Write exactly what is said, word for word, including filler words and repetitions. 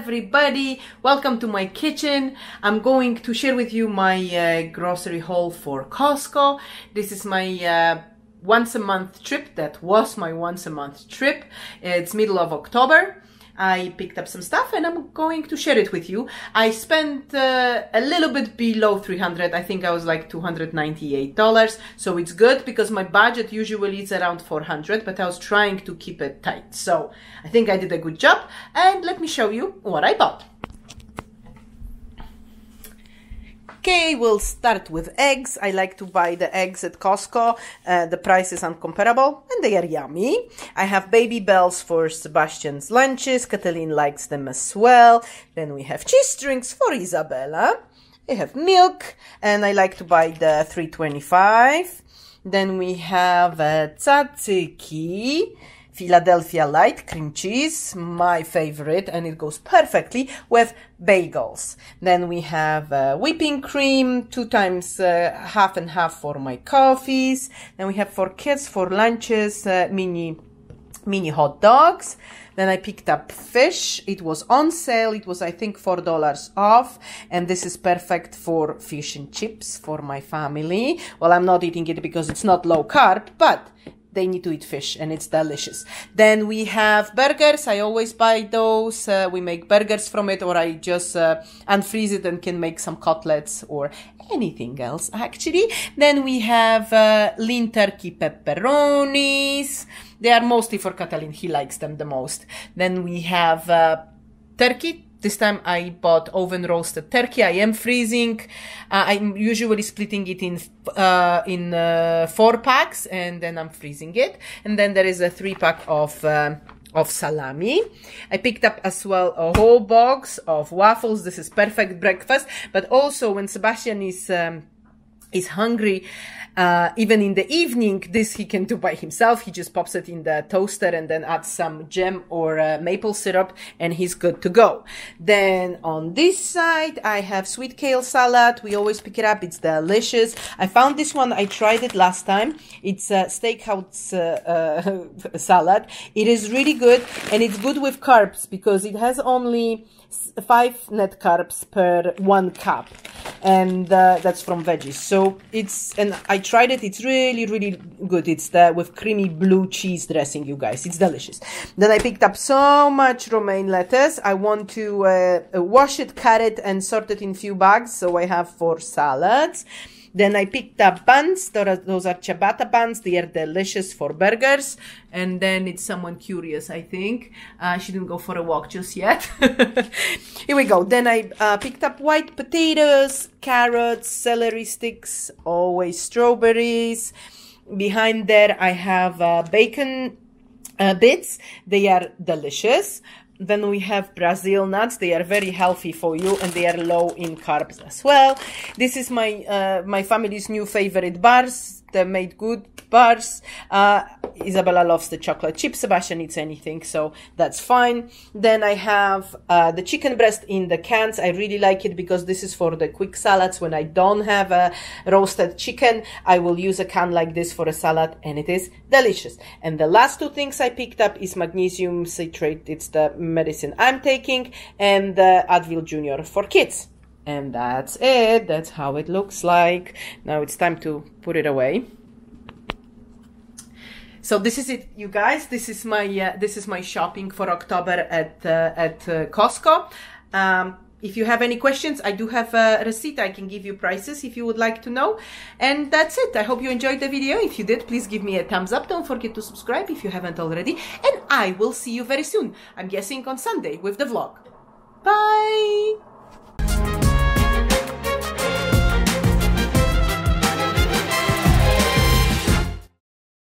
everybody, welcome to my kitchen. I'm going to share with you my uh, grocery haul for Costco. This is my uh, once a month trip. That was my once a month trip. It's middle of October. I picked up some stuff and I'm going to share it with you. I spent uh, a little bit below three hundred. I think I was like two hundred ninety-eight dollars. So it's good because my budget usually is around four hundred, but I was trying to keep it tight. So I think I did a good job. And let me show you what I bought. Okay, we'll start with eggs. I like to buy the eggs at Costco. Uh, the price is incomparable and they are yummy. I have Baby Bells for Sebastian's lunches. Kathleen likes them as well. Then we have cheese strings for Isabella. I have milk and I like to buy the three twenty-five. Then we have uh, tzatziki. Philadelphia light cream cheese, my favorite, and it goes perfectly with bagels. Then we have uh, whipping cream, two times uh, half and half for my coffees. Then we have for kids, for lunches, uh, mini, mini hot dogs. Then I picked up fish. It was on sale. It was, I think, four dollars off. And this is perfect for fish and chips for my family. Well, I'm not eating it because it's not low carb, but they need to eat fish and it's delicious. Then we have burgers. I always buy those. Uh, we make burgers from it, or I just uh, unfreeze it and can make some cutlets or anything else actually. Then we have uh, lean turkey pepperonis. They are mostly for Katalin. He likes them the most. Then we have uh, turkey. This time I bought oven roasted turkey. I am freezing. Uh, I'm usually splitting it in uh, in uh, four packs and then I'm freezing it. And then there is a three pack of uh, of salami. I picked up as well a whole box of waffles. This is perfect breakfast. But also when Sebastian is um, is hungry, uh, even in the evening, this he can do by himself. He just pops it in the toaster and then adds some jam or uh, maple syrup and he's good to go. Then on this side, I have sweet kale salad. We always pick it up. It's delicious. I found this one. I tried it last time. It's a steakhouse uh, uh, salad. It is really good and it's good with carbs because it has only five net carbs per one cup. And uh, that's from veggies. So it's, and I tried it. It's really, really good. It's the with creamy blue cheese dressing, you guys. It's delicious. Then I picked up so much romaine lettuce. I want to uh, wash it, cut it, and sort it in few bags. So I have four salads. Then I picked up buns. Those are ciabatta buns. They are delicious for burgers. And then it's someone curious, I think. Uh, she didn't go for a walk just yet. Here we go. Then I uh, picked up white potatoes, carrots, celery sticks, always strawberries. Behind there, I have uh, bacon uh, bits. They are delicious. Then we have Brazil nuts. They are very healthy for you and they are low in carbs as well. This is my uh, my family's new favorite bars. They made good bars. Uh, Isabella loves the chocolate chip. Sebastian eats anything, so that's fine. Then I have uh, the chicken breast in the cans. I really like it because this is for the quick salads. When I don't have a roasted chicken, I will use a can like this for a salad and it is delicious. And the last two things I picked up is magnesium citrate. It's the medicine I'm taking, and the Advil Junior for kids. And that's it. That's how it looks like. Now it's time to put it away. So this is it, you guys. This is my uh, this is my shopping for October at uh, at uh, Costco. Um, if you have any questions, I do have a receipt. I can give you prices if you would like to know. And that's it. I hope you enjoyed the video. If you did, please give me a thumbs up. Don't forget to subscribe if you haven't already. And I will see you very soon. I'm guessing on Sunday with the vlog. Bye.